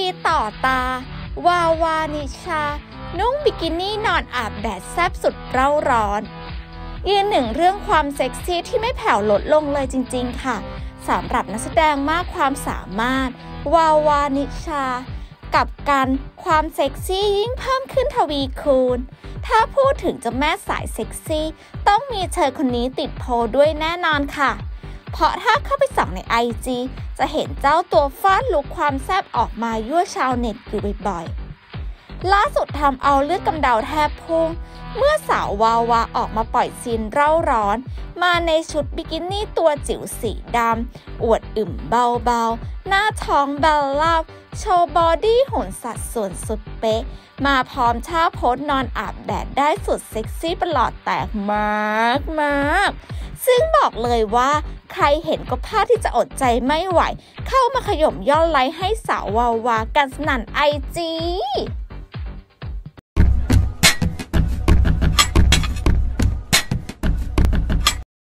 ต่อตาวาวานิชานุ่งบิกินี่นอนอาบแดดแซ่บสุดเร่าร้อนยืนหนึ่งเรื่องความเซ็กซี่ที่ไม่แผ่วลดลงเลยจริงๆค่ะสำหรับนักแสดงมากความสามารถวาวานิชากับกันความเซ็กซี่ยิ่งเพิ่มขึ้นทวีคูณถ้าพูดถึงเจ้าแม่สายเซ็กซี่ต้องมีเธอคนนี้ติดโพลด้วยแน่นอนค่ะเพราะถ้าเข้าไปส่องใน IG จะเห็นเจ้าตัวฟาดลุคความแซ่บออกมายั่วชาวเน็ตอยู่บ่อยๆล่าสุดทำเอาเลือดกำเดาแทบพุ่งเมื่อสาววาวาออกมาปล่อยซีนเร่าร้อนมาในชุดบิกินี่ตัวจิ๋วสีดำอวดอึมเบาๆหน้าท้องเบลล่าโชว์บอดี้หุ่นสัดส่วนสุดเป๊ะมาพร้อมท่าโพสนอนอาบแดดได้สุดเซ็กซี่ประหลอดแตกมากซึ่งบอกเลยว่าใครเห็นก็พลาดที่จะอดใจไม่ไหวเข้ามาขย่มยอดไลค์ให้สาววาวากันสนั่นIG